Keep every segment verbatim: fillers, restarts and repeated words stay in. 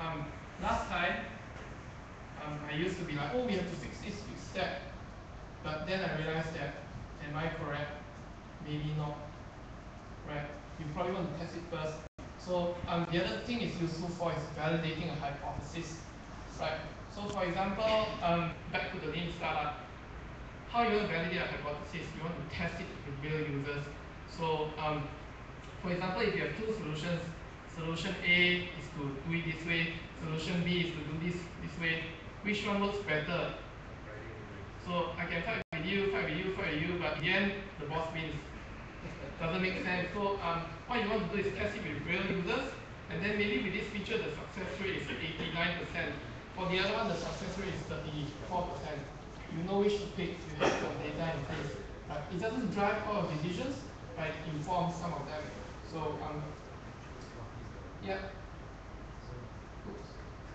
um, last time, um, I used to be like, oh, we have to fix this, fix that. But then I realized that, am I correct? Maybe not, right? You probably want to test it first. So um, the other thing it's useful for is validating a hypothesis, right? So for example, um, back to the lean startup, how you want to validate a hypothesis? You want to test it with real users. So um, for example, if you have two solutions, solution A is to do it this way, solution B is to do this this way, which one works better? So I can fight with you, fight with you, fight with you, but in the end, the boss wins. Doesn't make sense. So um, what you want to do is test it with real users, and then maybe with this feature, the success rate is eighty-nine percent. For the other one, the success rate is thirty-four percent. You know which to pick, you have some data in place. But it doesn't drive all of decisions, but it informs some of them. So um, yeah. Oops.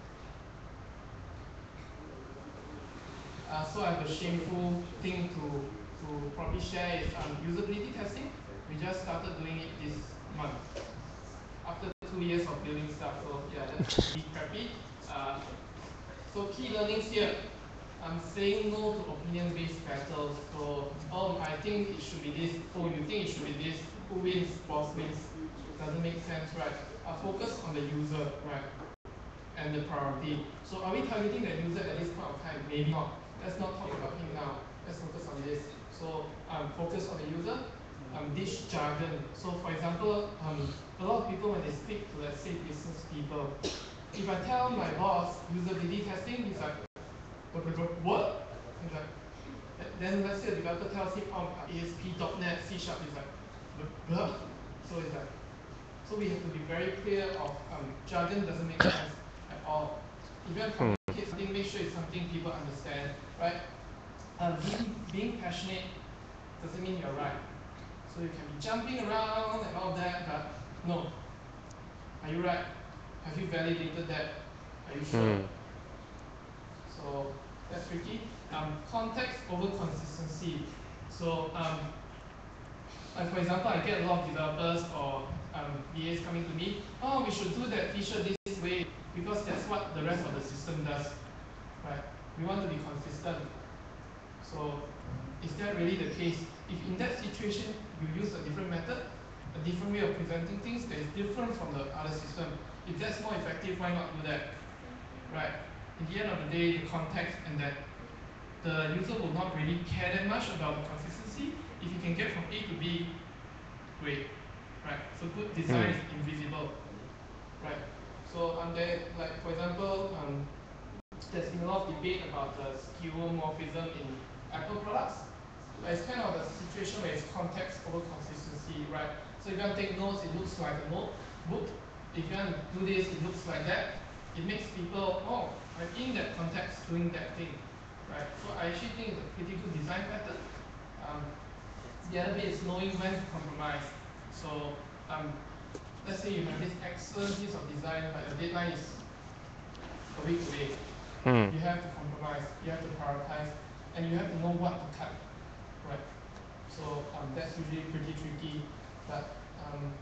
Uh, so I have a shameful thing to, to probably share is um, usability testing. We just started doing it this month. After two years of building stuff, so yeah, that's pretty crappy. Uh, so key learnings here. I'm saying no to opinion-based battles. So, oh, I think it should be this. Oh, you think it should be this. Who wins? Boss wins. Doesn't make sense, right? I focus on the user, right? And the priority. So are we targeting the user at this point of time? Maybe not. Let's not talk about him now. Let's focus on this. So um, focus on the user. Um, this jargon. So for example, um, a lot of people when they speak to, let's say, business people, if I tell my boss usability testing, he's like, what? He's like, then let's say a developer tells him, oh, A S P dot net, C sharp, he's like, blah. So it's like, so we have to be very clear of um, jargon doesn't make sense at all. If you want to communicate something, make sure it's something people understand, right? Um, being, being passionate doesn't mean you're right. So you can be jumping around and all that, but no. Are you right? Have you validated that? Are you sure? Mm. So that's tricky. Um, context over consistency. So um, like for example, I get a lot of developers or um, B As coming to me, oh, we should do that feature this way because that's what the rest of the system does, right? We want to be consistent. So is that really the case? If in that situation you use a different method, a different way of presenting things that is different from the other system, if that's more effective, why not do that, right? In the end of the day, the context and that the user will not really care that much about the consistency. If you can get from A to B, great, right? So good design is invisible, right? So um, there, like for example, um, there's been a lot of debate about the skeuomorphism in Apple products, but it's kind of a situation where it's context over consistency, right? So if you want to take notes, it looks like a notebook. If you want to do this, it looks like that. It makes people, oh, I'm in that context doing that thing, right? So I actually think it's a pretty good design pattern. Um, the other bit is knowing when to compromise. So um, let's say you have this excellent piece of design, but the deadline is a week away. Hmm. You have to compromise, you have to prioritize, and you have to know what to cut, right? So um, that's usually pretty tricky, but um,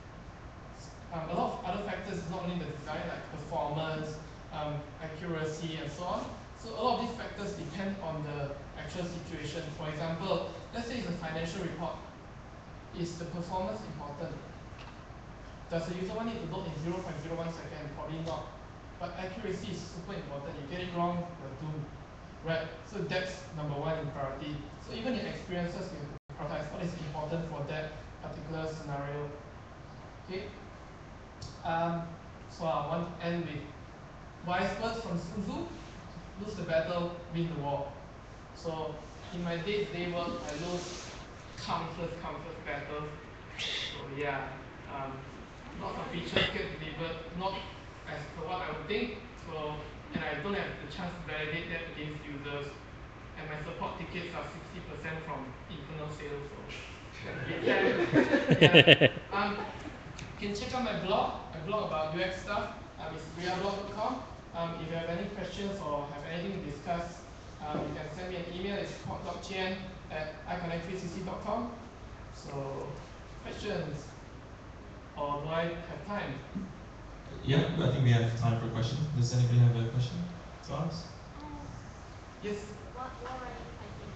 um, a lot of other factors, not only the design, like performance, um, accuracy, and so on. So a lot of these factors depend on the actual situation. For example, let's say it's a financial report. Is the performance important? Does the user want it to load in zero point zero one second? Probably not. But accuracy is super important. You get it wrong, you're doomed. Right? So that's number one in priority. So even in experiences, you have to prioritize what is important for that particular scenario. Okay? Um, so I want to end with wise words from Sun Tzu. Lose the battle, win the war. So in my day-to-day work, I lose countless, countless battles. So yeah, um, lots of features get delivered, not as per what I would think. So, and I don't have the chance to validate that against users. And my support tickets are sixty percent from internal sales. So that's a bit sad. Yeah. Um, you can check out my blog. I blog about U X stuff. Um, it's riablog dot com. Um, if you have any questions or have anything to discuss, um, you can send me an email. It's pod dot chien at i connect three c c dot com. So, questions? Or do I have time? Yeah, I think we have time for questions. Does anybody have a question to ask? Yes. What war are you fighting?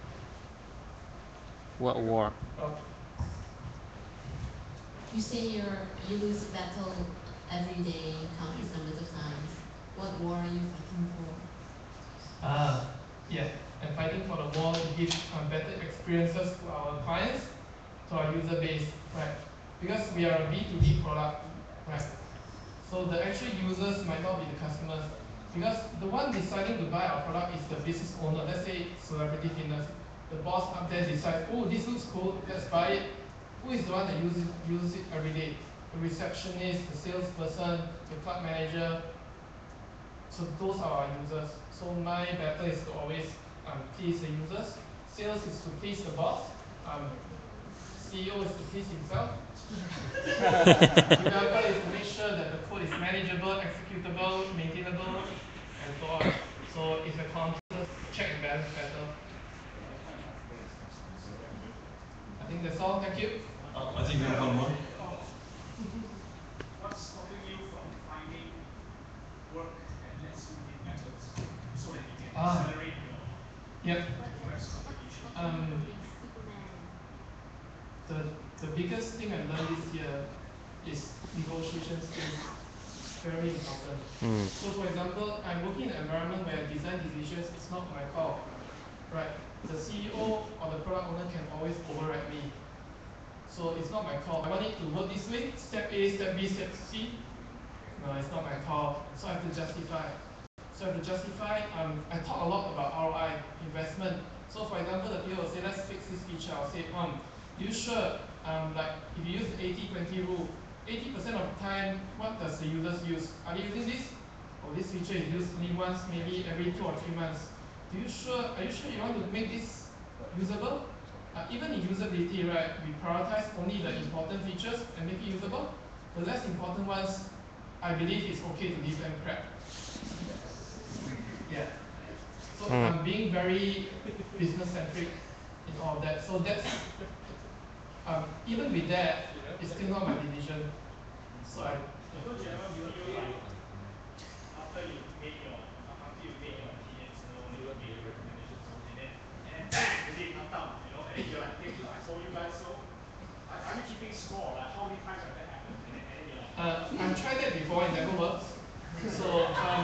What war? Oh, You say you're you lose a battle every day, countless numbers of times. What war are you fighting for? ah, yeah. I'm fighting for the war to give um, better experiences to our clients, to our user base, right? Because we are a B two B product, right? So the actual users might not be the customers, because the one deciding to buy our product is the business owner. Let's say celebrity fitness, the boss up there decides, oh, this looks cool, let's buy it. Who is the one that uses uses it every day? The receptionist, the salesperson, the club manager. So those are our users. So my battle is to always um, please the users. Sales is to please the boss. Um, C E O is to please himself. Developer is to make sure that the code is manageable, executable, maintainable, and so on. So it's a constant check and balance battle. I think that's all. Thank you. Uh, I think we have one more. What's stopping you from finding work that lets you hit metrics so that you can Ah, accelerate your yep. What what U X what's contribution? stopping you from Um, being Superman? the the biggest thing I learned this year is negotiation skills. Very important. Mm. So for example, I'm working in an environment where design decisions is not my call, right? The C E O or the product owner can always override me. So it's not my call. I want it to work this way, step A, step B, step C. No, it's not my call. So I have to justify. So I have to justify, um, I talk a lot about R O I, investment. So for example, the people will say, let's fix this feature. I'll say, um, you sure, um, like if you use the eighty twenty rule, eighty percent of the time, what does the users use? Are they using this? Oh, this feature is used only once, maybe every two or three months. Do you sure, are you sure you want to make this usable? Uh, even in usability, right, we prioritize only the important features and make it usable. The less important ones, I believe it's okay to leave them crap. Yeah. So Mm. I'm being very business centric in all of that. So that's um, even with that, it's still not my decision. So I yeah. Don't you ever feel like after you made your after you made your opinions known and you made your recommendations known and then and then boom, the day come down, you know, and then you're like, hey, I told you guys so. Are, are you keeping score? Like how many times have that happened? And then and then you're like, Uh, I've tried that before, it never works. So um,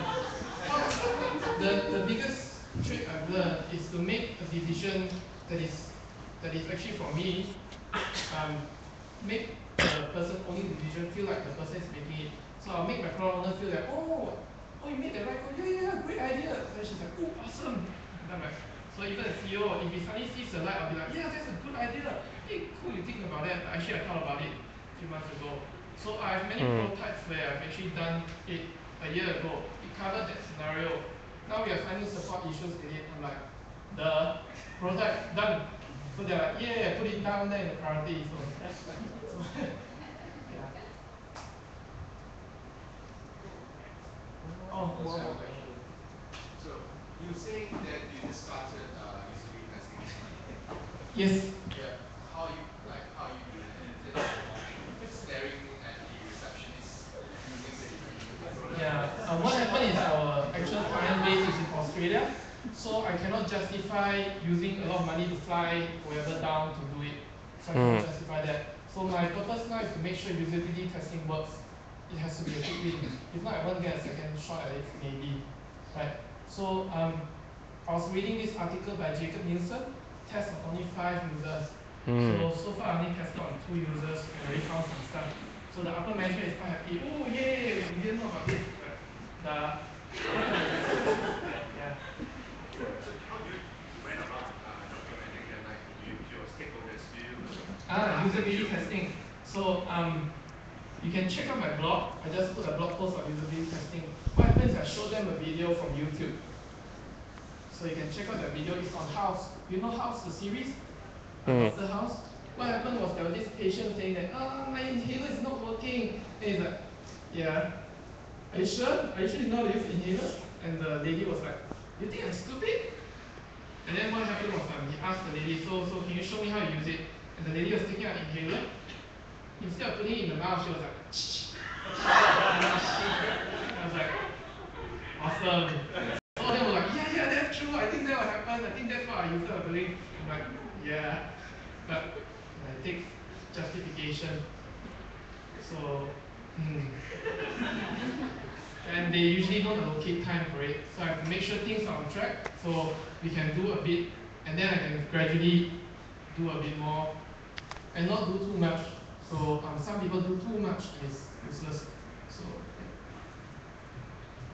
the the biggest trick I've learned is to make a decision that is that is actually for me. Um, make the person owning the decision feel like the person is making it. So I'll make my product owner feel like, oh, oh, you made the right call, yeah, yeah, yeah, great idea. Then she's like, oh, awesome. And I'm like, so even the C E O, if he suddenly sees the light, I'll be like, yeah, that's a good idea. Hey, cool, you think about that. Actually, I thought about it a few months ago. So I have many Mm. prototypes where I've actually done it a year ago. It covered that scenario. Now we are finding support issues with it. I'm like, the prototype done. So they're like, yeah, put it down there in the priority. So, so yeah. Oh, Just one have a more question. question. So you were saying that you just started uh, usability testing this month. Yes. Yeah. How are you like? How are you doing it? Is it staring at the receptionist using the usability product, Yeah. or Um, what happened is our actual client base is in Australia, so I cannot justify using a lot of money to fly whoever down to do it. So I cannot Mm. justify that. So my purpose now is to make sure usability testing works. It has to be a quick win. If not, I won't get a second shot at it, maybe. Right. So um, I was reading this article by Jacob Nielsen, test of only five users. Mm. So so far I only tested on two users and already found some stuff. So the upper management is quite happy. Oh yay, we didn't know about this. But the yeah. so so how do you went about uh, documenting them? Like, do you to your stakeholders? Do you Ah, ask them usability to? testing. So um you can check out my blog. I just put a blog post on usability testing. What happens is I show them a video from YouTube. So you can check out that video. It's on House. You know House, the series? Uh, Mm. Doctor House. What happened was there was this patient saying that, ah, my inhaler is not working. And he's like, yeah. Are you sure? Are you sure you know how to use inhaler? And the lady was like, you think I'm stupid? And then what happened was um, he asked the lady, so so can you show me how you use it? And the lady was taking out an inhaler. Instead of putting it in the mouth, she was like, confirm. All of them were like, yeah, yeah, that's true. I think that will happen. I think that's what our user are doing. I'm like, yeah, but uh, it takes justification. So, hmm. And they usually don't allocate time for it. So I have to make sure things are on track. So we can do a bit, and then I can gradually do a bit more, and not do too much. So um, some people do too much and it's useless. So